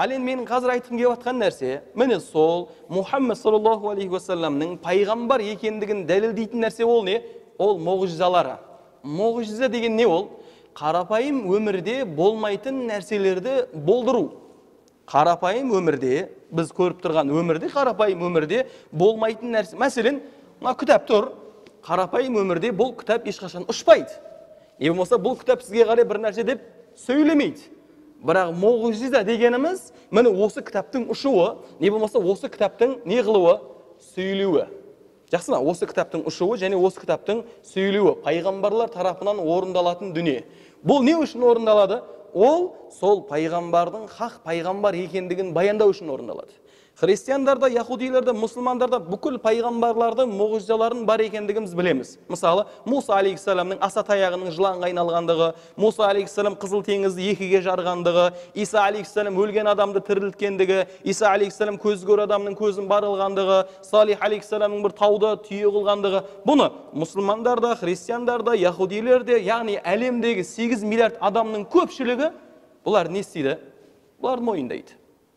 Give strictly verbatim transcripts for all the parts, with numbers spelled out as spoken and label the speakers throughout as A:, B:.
A: Ал енді менің қазір айтқым келіп жатқан нәрсе, міне сол Мұхаммед саллаллаху алейхи уассаламның пайғамбар екендігін дәлелдейтін нәрсе ол не? Ол мұғжизалары. Мұғжиза деген не ол? Қарапайым өмірде болмайтын нәрселерді болдыру. Қарапайым өмірде, біз көріп тұрған өмірде, қарапайым өмірде болмайтын нәрсе. Мәселен, мына кітап тұр. Қарапайым өмірде бұл кітап ешқашан ұшпайды. Не болмаса бұл кітап сізге қарай бір нәрсе деп сөйлемейді. Бірақ мұғжиза дегеніміз, міне осы кітаптың ұшуы, не болмаса осы кітаптың не қылуы? Сөйлеуі. Жақсы ма? Осы кітаптың ұшуы және осы кітаптың сөйлеуі пайғамбарлар тарапынан орындалатын дүние. Бұл не үшін орындалады? Ол сол пайғамбардың хақ пайғамбар екендігін баяндау үшін орындалады. Христиандарда, яһудилерде, мұсылмандарда бүкіл пайғамбарлардың мұғжизаларын бар екендігіміз білеміз. Мысалы, Муса алейхиссаламның аса таяғының жыланға айналғандығы, Муса алейхиссалам қызыл теңізді екіге жарғандығы, Иса алейхиссалам өлген адамды тірілткендігі, Иса алейхиссалам көзі көр адамның көзін бар қылғандығы, Салих алейхиссаламның бір тауды түйе қылғандығы. Бұны мұсылмандарда, христиандарда, яһудилерде, яғни әлемдегі сегіз миллиард адамның көпшілігі бұлар не істейді? Бұлар мойындайды.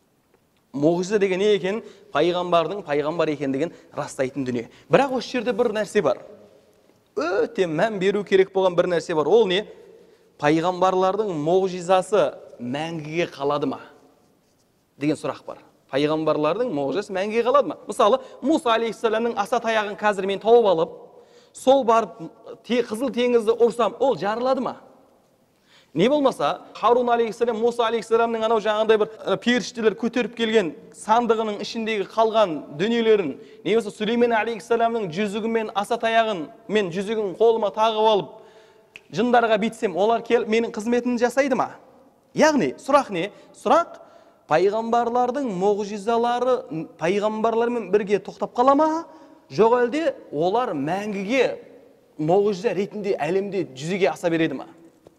A: Мұғжиза деген не екен? Пайғамбардың пайғамбар екендігін растайтын дүние. Бірақ осы жерде бір нәрсе бар. Өте мән беру керек болған бір нәрсе бар. Ол не? Пайғамбарлардың мұғжизасы мәңгіге қалады ма? Деген сұрақ бар. Пайғамбарлардың мұғжизасы мәңгіге қалады ма? Мысалы, Муса алейхиссаламның аса таяғын қазір мен тауып алып, сол барып қызыл теңізді ұрсам, ол жарылады ма? Не болмаса, Харун алейхиссалам, Муса алейхиссаламның анау жаңағындай бір періштелер көтеріп келген сандығының ішіндегі қалған дүниелерін, не болса Сүлеймен алейхиссаламның жүзігі мен аса таяғын мен жүзігін қолыма тағып алып, жындарға битсем, олар келіп менің қызметімді жасайды ма? Яғни, сұрақ не? Сұрақ пайғамбарлардың мұғжизалары пайғамбарлармен бірге тоқтап қала ма? Жоқ әлде олар мәңгіге мұғжиза ретінде әлемде жүзеге аса береді ма?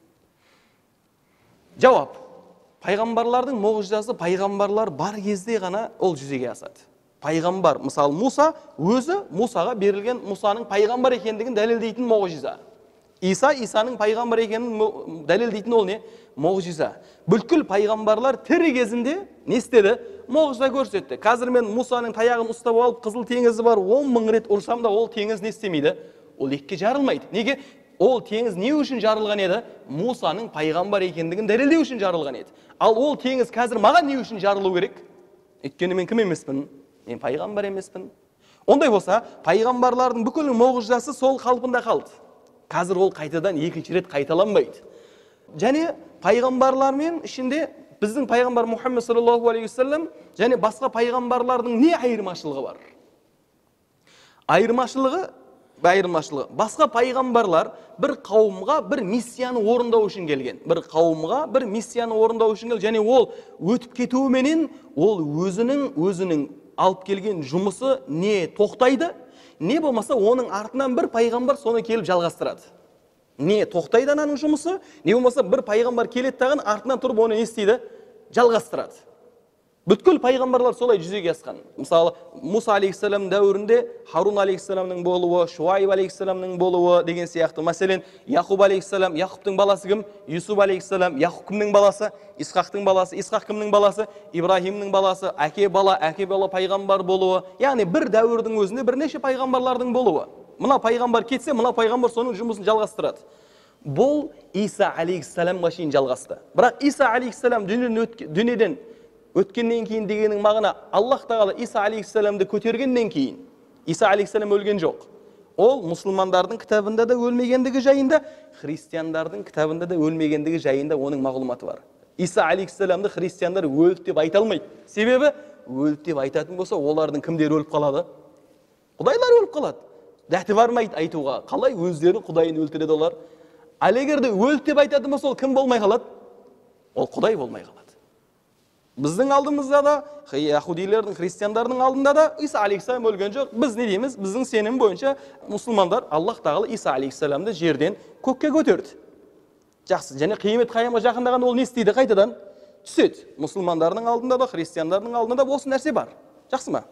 A: Жауап. Пайғамбарлардың мұғжизасы пайғамбарлар бар кезде ғана ол жүзеге асады. Пайғамбар, мысалы Муса өзі Мусаға берілген Мусаның пайғамбар екендігін дәлелдейтін мұғжиза. Иса Исаның пайғамбар екенін дәлелдейтін ол не? Мұғжиза. Бүткіл пайғамбарлар тірі кезінде не істеді? Мұғжиза көрсетті. Қазір мен Мусаның таяғын ұстап алып, қызыл теңізі бар он мың рет ұрсам да ол теңіз не істемейді? Ол екіге жарылмайды. Неге? Ол теңіз не үшін жарылған еді? Мусаның пайғамбар екендігін дәлелдеу үшін жарылған еді. Ал ол теңіз қазір маған не үшін жарылу керек? Өйткені мен кім емеспін? Мен пайғамбар емеспін. Ондай болса, пайғамбарлардың бүкіл мұғжизасы сол қалпында қалды. Қазір ол қайтадан екінші рет қайталанбайды. Және пайғамбарлармен ішінде біздің пайғамбар Мұхаммед саллаллаху алейхи уассалам және басқа пайғамбарлардың не айырмашылығы бар? Айырмашылығы Айырмашылығы. Басқа пайғамбарлар бір қауымға бір миссияны орындау үшін келген. Бір қауымға бір миссияны орындау үшін келген. Және ол өтіп кетуіменен ол өзінің өзінің алып келген жұмысы не тоқтайды, не болмаса оның артынан бір пайғамбар соны келіп жалғастырады. Не тоқтайды ананың жұмысы, не болмаса бір пайғамбар келеді тағын артынан тұрып оны не істейді? Жалғастырады. Бүткіл пайғамбарлар солай жүзеге асқан. Мысалы, Муса алейхиссалам дәуірінде Харун алейхиссаламның болуы, Шуайб алейхиссаламның болуы деген сияқты. Мәселен, Яқуб алейхиссалам, Яқубтың баласы кім? Юсуф алейхиссалам, Яқуб кімнің баласы? Исхақтың баласы, Исхақ кімнің баласы? Ибрахимнің баласы, әке бала, әке бала пайғамбар болуы. Яғни бір дәуірдің өзінде бірнеше пайғамбарлардың болуы. Мына пайғамбар кетсе, мына пайғамбар соның жұмысын жалғастырады. Бұл Иса алейхиссаламға шейін жалғасты. Бірақ Иса алейхиссалам дүниеден өткеннен кейін дегенің мағына Аллах тағала Иса алейхиссаламды көтергеннен кейін Иса алейхиссалам өлген жоқ. Ол мұсылмандардың кітабында да өлмегендігі жайында, христиандардың кітабында да өлмегендігі жайында оның мағлұматы бар. Иса алейхиссаламды христиандар өлді деп айта алмайды. Себебі өлді деп айтатын болса, олардың кімдер өліп қалады? Құдайлар өліп қалады. Дәті бармайды айтуға. Қалай өздерін құдайын өлтіреді олар? Ал егер де өлді деп айтатын болса, ол кім болмай қалады? Ол құдай болмай қалады. Біздің алдымызда да, яһудилердің, христиандардың алдында да Иса алейхиссалам өлген жоқ. Біз не дейміз? Біздің сенім бойынша мұсылмандар Аллах тағала Иса алейхиссаламды жерден көкке көтерді. Жақсы, және қиямет қаямға жақындаған ол не істейді? Қайтадан түседі. Мұсылмандардың алдында да, христиандардың алдында да осы нәрсе бар. Жақсы ма?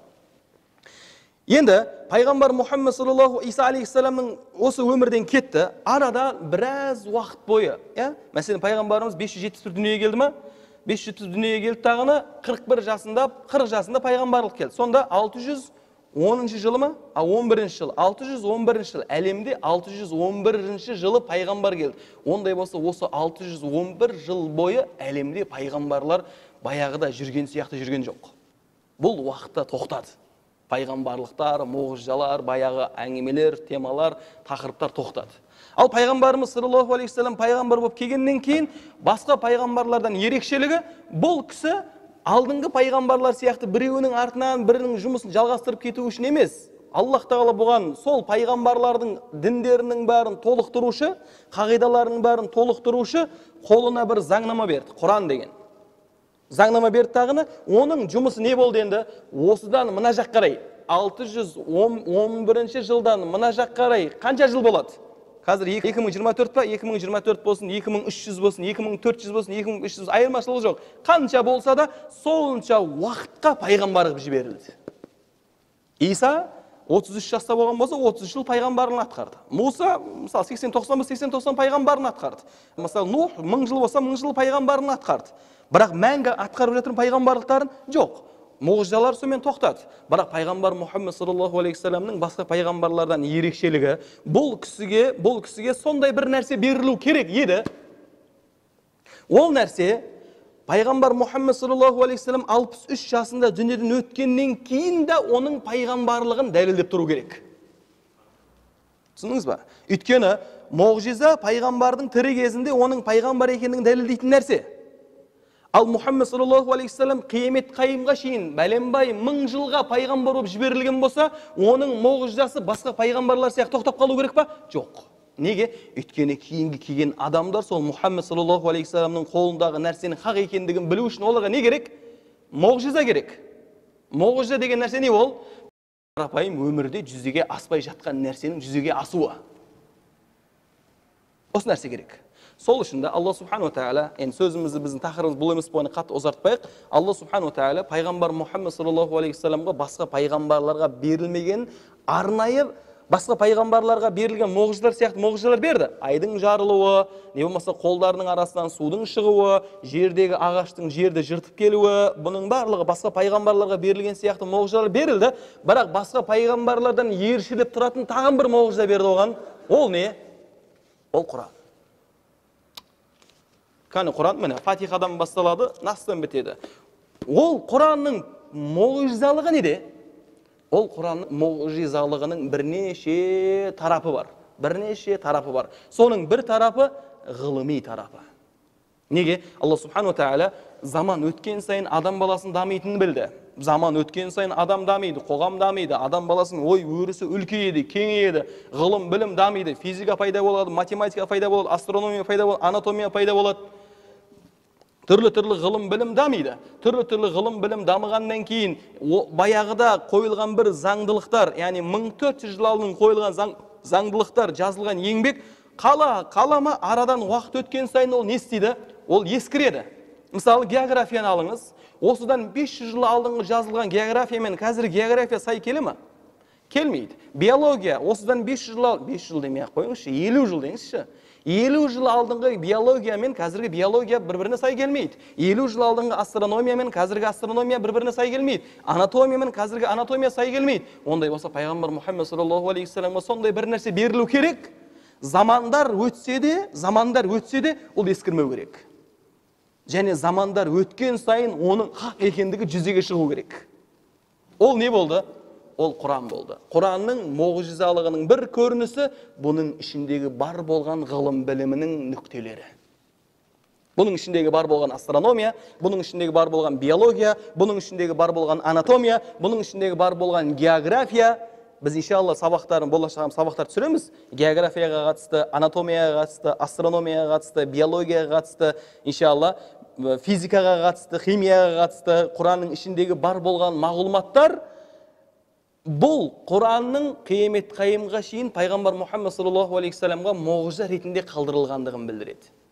A: Енді пайғамбар Мұхаммед саллаллаху Иса алейхиссаламның осы өмірден кетті. Арада біраз уақыт бойы, иә? Мәселен, пайғамбарымыз бес жүз жетпіс бір дүниеге келді ма? беш жүз дүниеге келді тағына, қырық бір жасында, қырық жасында пайғамбарлық келді. Сонда алты жүз оныншы жылы ма? А он бірінші жыл. алты жүз он бірінші жыл. Әлемде алты жүз он бірінші жылы пайғамбар келді. Ондай болса, осы алты жүз он бір жыл бойы әлемде пайғамбарлар баяғыда жүрген сияқты жүрген жоқ. Бұл уақытта тоқтады. Пайғамбарлықтар, мұғжизалар, баяғы әңгімелер, темалар, тақырыптар тоқтады. Ал пайғамбарымыз саллаллаху алейхи вассалам пайғамбар болып келгеннен кейін басқа пайғамбарлардан ерекшелігі, бұл кісі алдыңғы пайғамбарлар сияқты біреуінің артынан бірінің жұмысын жалғастырып кету үшін емес. Аллах тағала бұған сол пайғамбарлардың діндерінің бәрін толықтырушы, қағидаларының бәрін толықтырушы қолына бір заңнама берді, Құран деген. Заңнама берді тағына, оның жұмысы не болды енді? Осыдан мына жақ қарай, алты жүз он бірінші жылдан мына жақ қарай қанша жыл болады? Қазір екі мың жиырма төрт па, екі мың жиырма төрт болсын, екі мың үш жүз болсын, екі мың төрт жүз болсын, екі мың үш жүз, айырмашылығы жоқ. Қанша болса да, солынша уақытқа пайғамбар жіберілді. Иса отыз үш жаста болған болса, отыз үш жыл пайғамбарын атқарды. Муса, мысалы, сексен тоқсан сексен тоқсан пайғамбарын атқарды. Мысалы, Нух мың жыл болса, мың жыл пайғамбарын атқарды. Бірақ мәңгі атқарып жатыр пайғамбарлықтарын жоқ. Мұғжизалар сонымен тоқтады. Бірақ пайғамбар Мұхаммед саллаллаху алейхи вассаламның басқа пайғамбарлардан ерекшелігі, бұл кісіге, бұл кісіге сондай бір нәрсе берілу керек еді. Ол нәрсе пайғамбар Мұхаммед саллаллаху алейхи вассалам алпыс үш жасында дүниеден өткеннен кейін де оның пайғамбарлығын дәлелдеп тұру керек. Түсіндіңіз ба? Өйткені мұғжиза пайғамбардың тірі кезінде оның пайғамбар екендігін дәлелдейтін нәрсе. Ал Мұхаммед саллаллаху алейхи вассалам қиямет қайымға шейін бәленбай мың жылға пайғамбар болып жіберілген болса, оның мұғжизасы басқа пайғамбарлар сияқты тоқтап қалу керек па? Жоқ. Неге? Өйткені кейінгі келген адамдар сол Мұхаммед саллаллаху алейхи вассаламның қолындағы нәрсенің хақ екендігін білу үшін оларға не керек? Мұғжиза керек. Мұғжиза деген нәрсе не ол? Қарапайым өмірде жүзеге аспай жатқан нәрсенің жүзеге асуы. Осы нәрсе керек. Сол үшін де Алла субхану тағала, енді сөзімізді біздің тақырыбымыз бұл емес бойына қатты ұзартпайық. Алла субхану тағала пайғамбар Мұхаммед саллаллаху алейхи вассаламға басқа пайғамбарларға берілмеген арнайы басқа пайғамбарларға берілген мұғжизалар сияқты мұғжизалар берді. Айдың жарылуы, не болмаса қолдарының арасынан судың шығуы, жердегі ағаштың жерді жыртып келуі, бұның барлығы басқа пайғамбарларға берілген сияқты мұғжизалар берілді. Бірақ басқа пайғамбарлардан ершілеп тұратын тағын бір мұғжиза берді оған. Ол не? Ол Құран. Кәне Құран, міне, Фатихадан басталады, Настан бітеді. Ол Құранның мұғжизалығы неде? Ол Құранның мұғжизалығының бірнеше тарапы бар. Бірнеше тарапы бар. Соның бір тарапы ғылыми тарапы. Неге? Алла субхану тағала заман өткен сайын адам баласын дамитынын білді. Заман өткен сайын адам дамиды, қоғам дамиды, адам баласының ой өрісі үлкейеді, кеңейеді, ғылым, білім дамиды, физика пайда болады, математика пайда болады, астрономия пайда болады, анатомия пайда болады. Түрлі-түрлі ғылым білім дамиды. Түрлі-түрлі ғылым білім дамығаннан кейін баяғыда қойылған бір заңдылықтар, яғни мың төрт жүз жыл алдын қойылған заң, заңдылықтар, жазылған еңбек, қала, қалама арадан уақыт өткен сайын ол не істейді? Ол ескіреді. Мысалы, географияны алыңыз. Осыдан бес жүз жыл алдыңғы жазылған география мен қазір география сай келе ме? Келмейді. Биология, осыдан бес жүз жыл, бес жыл демей ақ қойыңызшы, елу жыл деңізші. елу жыл алдыңғы биология мен қазіргі биология бір-біріне сай келмейді. елу жыл алдыңғы астрономия мен қазіргі астрономия бір-біріне сай келмейді. Анатомия мен қазіргі анатомия сай келмейді. Ондай болса пайғамбар Мұхаммед саллаллаху алейхи вассаламға сондай бір нәрсе берілу керек. Замандар өтсе де, замандар өтсе де ол ескірмеу керек. Және замандар өткен сайын оның хақ екендігі жүзеге шығу керек. Ол не болды? Ол Құран болды. Құранның мұғжизалығының бір көрінісі бұның ішіндегі бар болған ғылым білімінің нүктелері. Бұның ішіндегі бар болған астрономия, бұның ішіндегі бар болған биология, бұның ішіндегі бар болған анатомия, бұның ішіндегі бар болған география. Біз иншалла сабақтарын, болашағым сабақтар түсіреміз. Географияға қатысты, анатомияға қатысты, астрономияға қатысты, биологияға қатысты, иншалла физикаға қатысты, химияға қатысты, Құранның ішіндегі бар болған мағлұматтар бұл Құранның қиямет қайымға шейін пайғамбар Мұхаммед саллаллаху алейхи вассаламға мұғжиза ретінде қалдырылғандығын білдіреді.